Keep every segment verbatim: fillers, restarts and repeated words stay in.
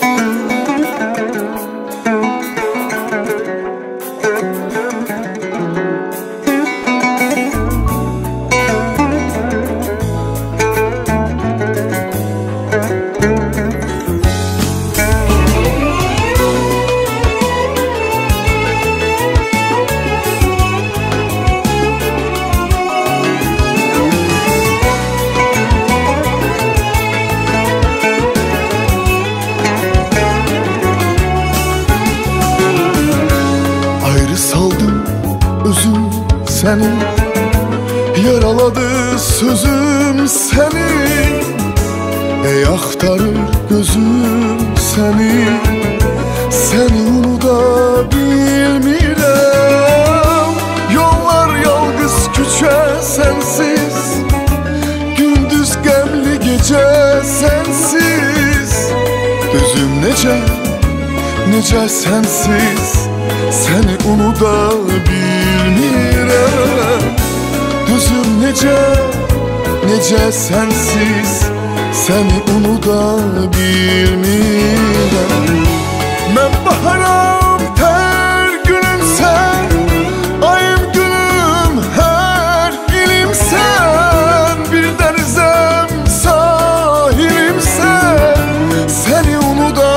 Özüm seni, yaraladı sözüm seni. Ey aktarır gözüm seni, seni unuda bilmirəm. Yollar yalqız küçə sensiz, gündüz qəmli gecə sensiz. Gözüm necə, necə sensiz, seni unuda bilmirəm. Gözüm necə, necə sensiz, seni unuda bilmirəm. Mən baharam tər günümsən, ayım günüm hər ilimsən. Bir dənizəm sahilimsən, seni unuda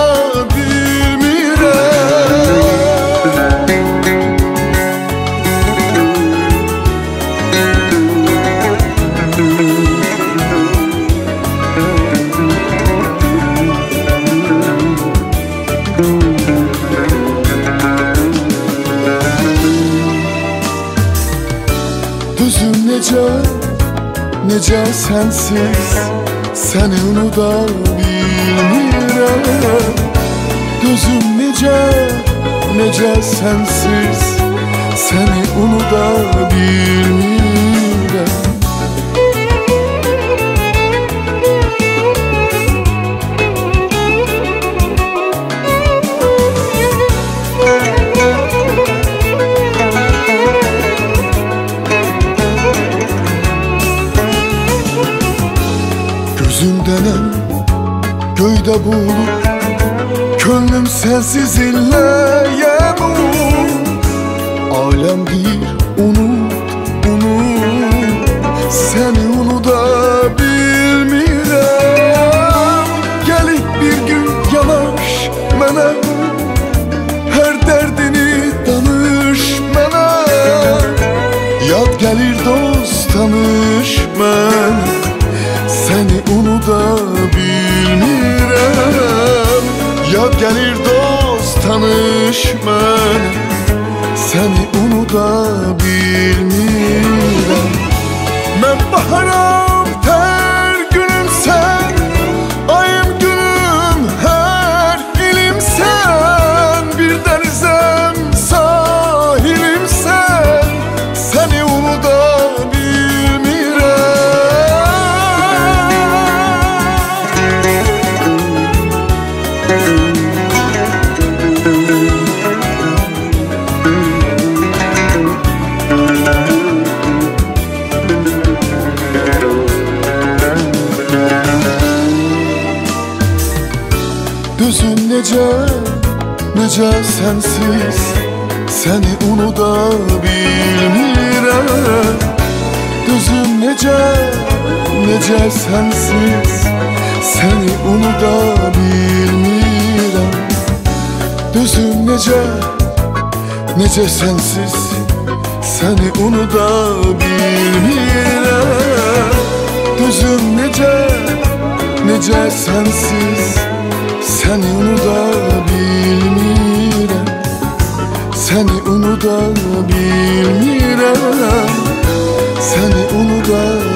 Gözüm necə, necə sensiz, seni unuda bilmirəm. Gözüm necə, necə sensiz, seni unuda bilmirəm. Gözümdənəm göydə bulut, könlüm sensiz illəyəm. Aləm deyir unut, unut, seni unuda bilmirəm. Gəlib bir gün yanaş mənə, hər dərdini danış mənə. Yad gəlir dost tanış mən, seni unuda bilmirəm. Yad gəlir dost tanış mən, seni unuda bilmirəm. Mən baharam tər günümsən, ayım günüm hər ilimsən. Bir dənizəm sahilimsən, seni unuda Gözüm necə, necə sensiz, seni unuda bilmirəm. Gözüm necə, necə sensiz, seni unuda bilmirəm. Gözüm necə, necə sensiz, seni unuda bilmirəm. Gözüm necə, necə sensiz, seni unuda bilmirəm. Seni unuda bilmirəm. Seni unuda